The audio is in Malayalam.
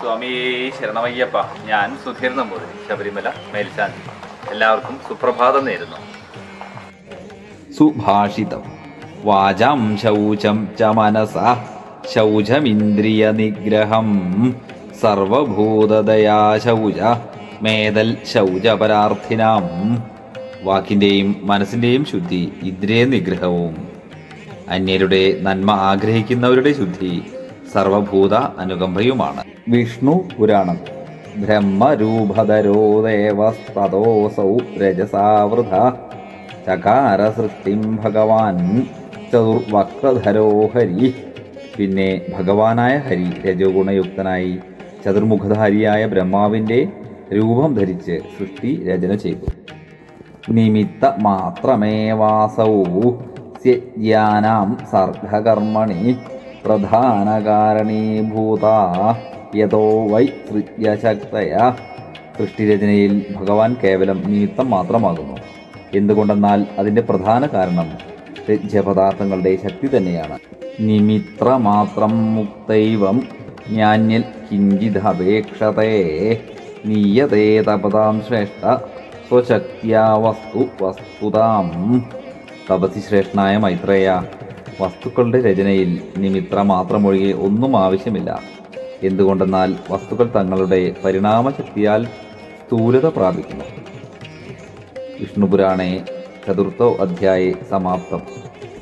സ്വാമി ശരണമയ്യപ്പ. ഞാൻ സുധീർ നമ്പൂതിരി, ശബരിമല മേൽശാന്തി. എല്ലാവർക്കും സുപ്രഭാതം നേരുന്നു. സുഭാഷിതം. വാചാം ശൗചം ച മനസാ ശൗചമിന്ദ്രിയ നിഗ്രഹം സർവഭൂതദയാ ശൗച മേതൽ ശൗചപരാർത്ഥിനാം. വാക്കിൻ്റെയും മനസ്സിൻ്റെയും ശുദ്ധി ഇന്ദ്രിയ നിഗ്രഹവും അന്യരുടെ നന്മ ആഗ്രഹിക്കുന്നവരുടെ ശുദ്ധി സർവഭൂത അനുകമ്പയുമാണ്. വിഷ്ണു പുരാണം. ബ്രഹ്മരൂപധരോ ദേവസ്തതോസൗ രജസാവൃത ചകാര സൃഷ്ടിം ഭഗവാൻ ചതുർവക്രധരോ ഹരി. പിന്നെ ഭഗവാനായ ഹരി രജോ ഗുണയുക്തനായി ചതുർമുഖധാരിയായ ബ്രഹ്മാവിൻ്റെ രൂപം ധരിച്ച് സൃഷ്ടി രചന ചെയ്തു. നിമിത്ത മാത്രമേവാസൗ സ്യജ്ഞാനാം സർഗകർമ്മണി പ്രധാനകാരണീഭൂത യതോ വൈ സൃജ്യശക്തയ. സൃഷ്ടിരചനയിൽ ഭഗവാൻ കേവലം നിമിത്തം മാത്രമാകുന്നു. എന്തുകൊണ്ടെന്നാൽ അതിൻ്റെ പ്രധാന കാരണം രജ്യപദാർത്ഥങ്ങളുടെ ശക്തി തന്നെയാണ്. നിമിത്രമാത്രം മുക്തൈവം ജ്ഞാന്യൽ കിഞ്ചിദപേക്ഷതേ നീയതേ തപതാം ശ്രേഷ്ഠ സ്വശക്തിയാ വസ്തു വസ്തുതാം. തപസി ശ്രേഷ്ഠനായ മൈത്രേയ, വസ്തുക്കളുടെ രചനയിൽ നിമിത്ര മാത്രമൊഴികെ ഒന്നും ആവശ്യമില്ല. എന്തുകൊണ്ടെന്നാൽ വസ്തുക്കൾ തങ്ങളുടെ പരിണാമശക്തിയാൽ സ്ഥൂലത പ്രാപിക്കുന്നു. വിഷ്ണുപുരാണേ ചതുർത്ഥോ അധ്യായേ സമാപ്തം.